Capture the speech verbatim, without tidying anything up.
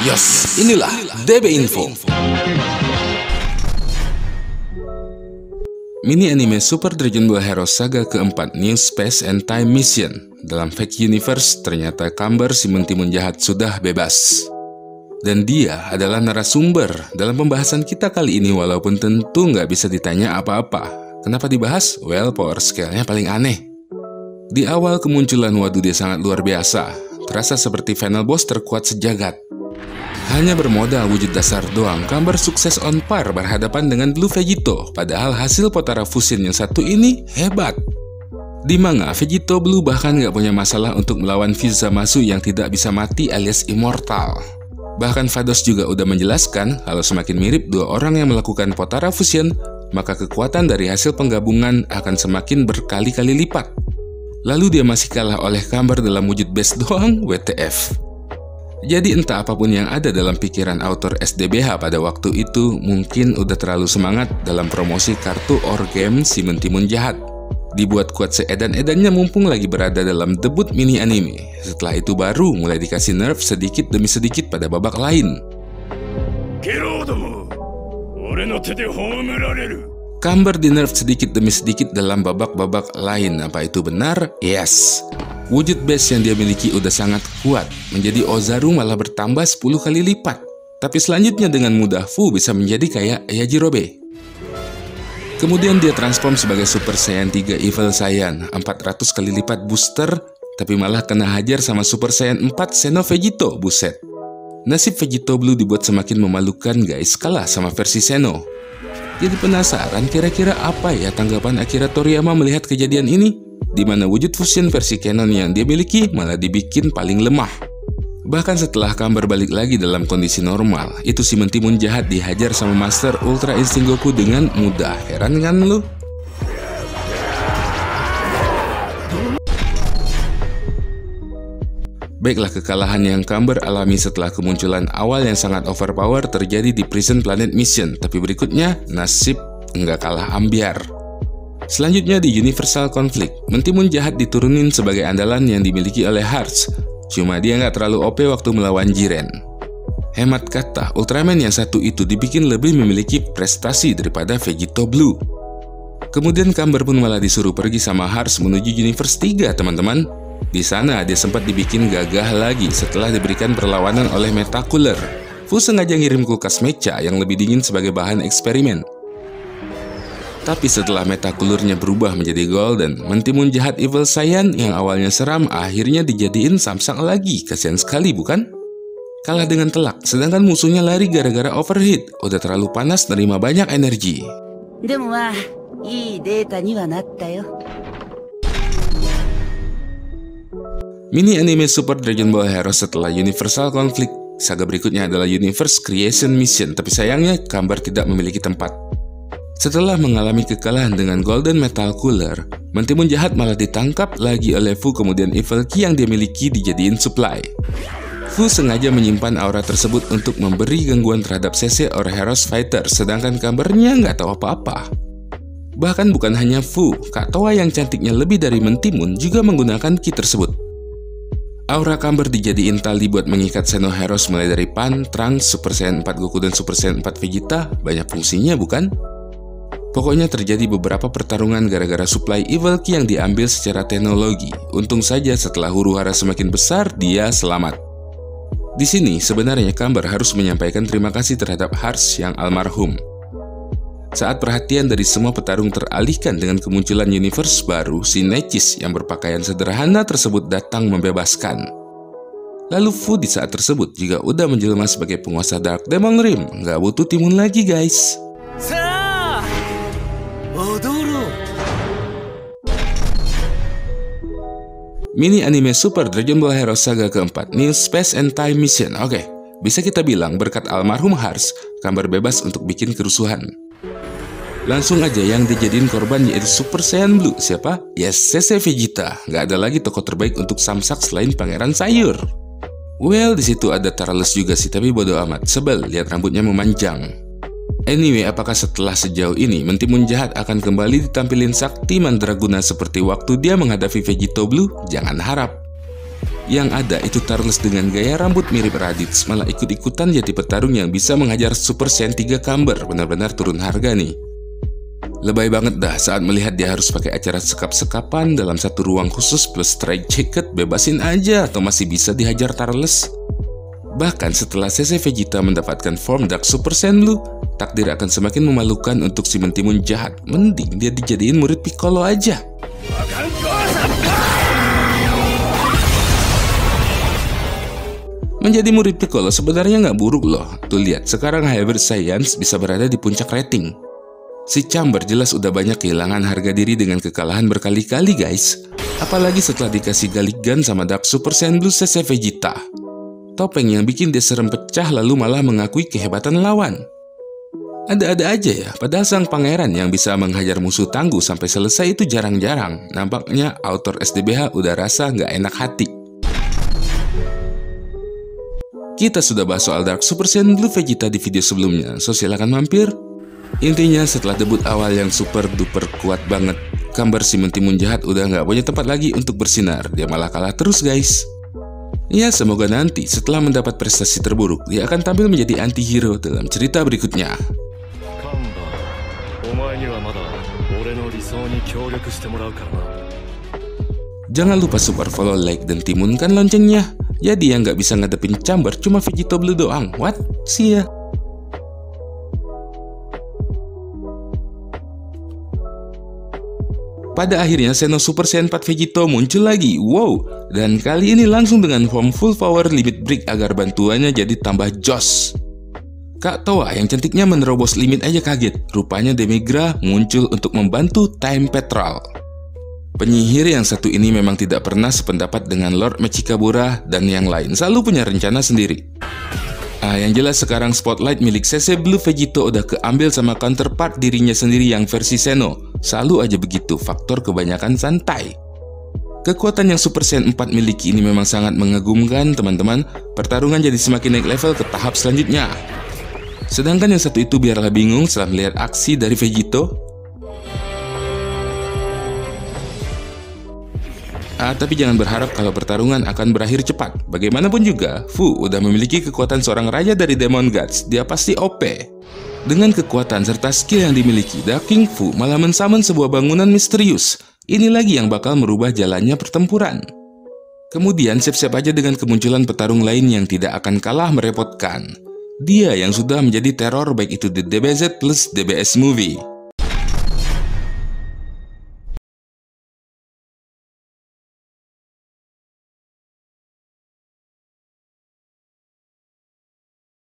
Yos, inilah D B Info. Mini anime Super Dragon Ball Heroes Saga keempat New Space and Time Mission. Dalam Fake Universe, ternyata Camber si mentimun jahat sudah bebas. Dan dia adalah narasumber dalam pembahasan kita kali ini, walaupun tentu nggak bisa ditanya apa-apa. Kenapa dibahas? Well, power scale-nya paling aneh. Di awal kemunculan, waduh dia sangat luar biasa. Terasa seperti final boss terkuat sejagat. Hanya bermodal wujud dasar doang, Camber sukses on par berhadapan dengan Blue Vegito. Padahal hasil Potara Fusion yang satu ini hebat. Di manga, Vegito Blue bahkan nggak punya masalah untuk melawan Vizamasu yang tidak bisa mati alias immortal. Bahkan Vados juga udah menjelaskan, kalau semakin mirip dua orang yang melakukan Potara Fusion, maka kekuatan dari hasil penggabungan akan semakin berkali-kali lipat. Lalu dia masih kalah oleh Camber dalam wujud base doang, W T F. Jadi entah apapun yang ada dalam pikiran autor S D B H pada waktu itu, mungkin udah terlalu semangat dalam promosi kartu or game si mentimun jahat. Dibuat kuat seedan-edannya mumpung lagi berada dalam debut mini anime. Setelah itu baru mulai dikasih nerf sedikit demi sedikit pada babak lain. Camber di nerf sedikit demi sedikit dalam babak-babak lain. Apa itu benar? Yes. Wujud base yang dia miliki udah sangat kuat, menjadi Ozaru malah bertambah sepuluh kali lipat. Tapi selanjutnya dengan mudah Fu bisa menjadi kayak Yajirobe. Kemudian dia transform sebagai Super Saiyan tiga Evil Saiyan, empat ratus kali lipat booster, tapi malah kena hajar sama Super Saiyan empat Xeno Vegito, buset. Nasib Vegito Blue dibuat semakin memalukan guys, kalah sama versi Xeno. Jadi penasaran kira-kira apa ya tanggapan Akira Toriyama melihat kejadian ini? Di mana wujud fusion versi canon yang dia miliki malah dibikin paling lemah. Bahkan setelah Camber balik lagi dalam kondisi normal, itu si mentimun jahat dihajar sama Master Ultra Instinct Goku dengan mudah. Heran kan lu? Baiklah, kekalahan yang Camber alami setelah kemunculan awal yang sangat overpower terjadi di Prison Planet Mission. Tapi berikutnya, nasib nggak kalah ambiar. Selanjutnya di Universal Conflict, mentimun jahat diturunin sebagai andalan yang dimiliki oleh Hearts. Cuma dia nggak terlalu O P waktu melawan Jiren. Hemat kata, Ultraman yang satu itu dibikin lebih memiliki prestasi daripada Vegito Blue. Kemudian Camber pun malah disuruh pergi sama Hearts menuju Universe tiga, teman-teman. Di sana dia sempat dibikin gagah lagi setelah diberikan perlawanan oleh Metacooler. Fu sengaja ngirim kulkas mecha yang lebih dingin sebagai bahan eksperimen. Tapi setelah Metacooler-nya berubah menjadi golden, mentimun jahat Evil Saiyan yang awalnya seram akhirnya dijadiin samsak lagi. Kasian sekali bukan? Kalah dengan telak, sedangkan musuhnya lari gara-gara overheat. Udah terlalu panas nerima banyak energi. Mini anime Super Dragon Ball Heroes setelah Universal Conflict. Saga berikutnya adalah Universe Creation Mission, tapi sayangnya Camber tidak memiliki tempat. Setelah mengalami kekalahan dengan Golden Metal Cooler, mentimun jahat malah ditangkap lagi oleh Fu, kemudian Evil Ki yang dia miliki dijadiin supply. Fu sengaja menyimpan aura tersebut untuk memberi gangguan terhadap C C or Heroes Fighter, sedangkan Cambernya nggak tahu apa-apa. Bahkan bukan hanya Fu, Kak Towa yang cantiknya lebih dari mentimun juga menggunakan ki tersebut. Aura Camber dijadiin tali buat mengikat Xeno Heroes mulai dari Pan, Trunks, Super Saiyan empat Goku dan Super Saiyan empat Vegeta. Banyak fungsinya bukan? Pokoknya terjadi beberapa pertarungan gara-gara supply Evil Ki yang diambil secara teknologi. Untung saja setelah huru-hara semakin besar, dia selamat. Di sini sebenarnya Camber harus menyampaikan terima kasih terhadap Hearts yang almarhum. Saat perhatian dari semua petarung teralihkan dengan kemunculan universe baru, si Necis yang berpakaian sederhana tersebut datang membebaskan. Lalu Fu di saat tersebut juga udah menjelma sebagai penguasa Dark Demon Rim. Nggak butuh timun lagi guys. Mini anime Super Dragon Ball Heroes Saga keempat New Space and Time Mission. Oke, bisa kita bilang berkat almarhum Hearts, Camber bebas untuk bikin kerusuhan. Langsung aja yang dijadiin korban yaitu Super Saiyan Blue. Siapa? Yes, C C Vegeta. Gak ada lagi tokoh terbaik untuk samsak selain Pangeran Sayur. Well, di situ ada Tarles juga sih, tapi bodo amat. Sebel lihat rambutnya memanjang. Anyway, apakah setelah sejauh ini mentimun jahat akan kembali ditampilin sakti mandraguna seperti waktu dia menghadapi Vegito Blue? Jangan harap. Yang ada itu Turles dengan gaya rambut mirip Raditz malah ikut-ikutan jadi petarung yang bisa menghajar Super Saiyan tiga Camber. Benar-benar turun harga nih. Lebay banget dah saat melihat dia harus pakai acara sekap-sekapan dalam satu ruang khusus plus strike jacket. Bebasin aja atau masih bisa dihajar Turles. Bahkan setelah C C Vegeta mendapatkan form Dark Super Saiyan Blue, takdir akan semakin memalukan untuk si Mentimun jahat. Mending dia dijadiin murid Piccolo aja. Menjadi murid Piccolo sebenarnya nggak buruk loh. Tuh lihat, sekarang Hybrid Science bisa berada di puncak rating. Si Chamber jelas udah banyak kehilangan harga diri dengan kekalahan berkali-kali guys. Apalagi setelah dikasih Galick Gun sama Dark Super Saiyan Blue C C Vegeta. Topeng yang bikin dia serem pecah lalu malah mengakui kehebatan lawan. Ada-ada aja ya, padahal sang pangeran yang bisa menghajar musuh tangguh sampai selesai itu jarang-jarang. Nampaknya author S D B H udah rasa nggak enak hati. Kita sudah bahas soal Dark Super Saiyan Blue Vegeta di video sebelumnya, so silahkan mampir. Intinya setelah debut awal yang super duper kuat banget, Camber si Mentimun jahat udah nggak punya tempat lagi untuk bersinar. Dia malah kalah terus guys. Ya semoga nanti setelah mendapat prestasi terburuk, dia akan tampil menjadi anti-hero dalam cerita berikutnya. Jangan lupa super follow, like, dan timunkan loncengnya. Jadi yang nggak bisa ngadepin Camber cuma Vegito Blue doang. What? See ya. Pada akhirnya Xeno Super Saiyan empat Vegito muncul lagi. Wow. Dan kali ini langsung dengan form full power limit break agar bantuannya jadi tambah jos. Kak Towa yang cantiknya menerobos limit aja kaget. Rupanya Demigra muncul untuk membantu Time Petrol. Penyihir yang satu ini memang tidak pernah sependapat dengan Lord Mechikabura dan yang lain, selalu punya rencana sendiri. Ah, yang jelas sekarang spotlight milik C C Blue Vegito udah keambil sama counterpart dirinya sendiri yang versi Xeno. Selalu aja begitu, faktor kebanyakan santai. Kekuatan yang Super Saiyan empat miliki ini memang sangat mengagumkan teman-teman. Pertarungan jadi semakin naik level ke tahap selanjutnya. Sedangkan yang satu itu biarlah bingung setelah melihat aksi dari Vegito. Ah, tapi jangan berharap kalau pertarungan akan berakhir cepat. Bagaimanapun juga, Fu udah memiliki kekuatan seorang raja dari Demon Gods. Dia pasti O P. Dengan kekuatan serta skill yang dimiliki, Dark King Fu malah mensummon sebuah bangunan misterius. Ini lagi yang bakal merubah jalannya pertempuran. Kemudian siap-siap aja dengan kemunculan petarung lain yang tidak akan kalah merepotkan. Dia yang sudah menjadi teror baik itu di D B Z plus D B S Movie.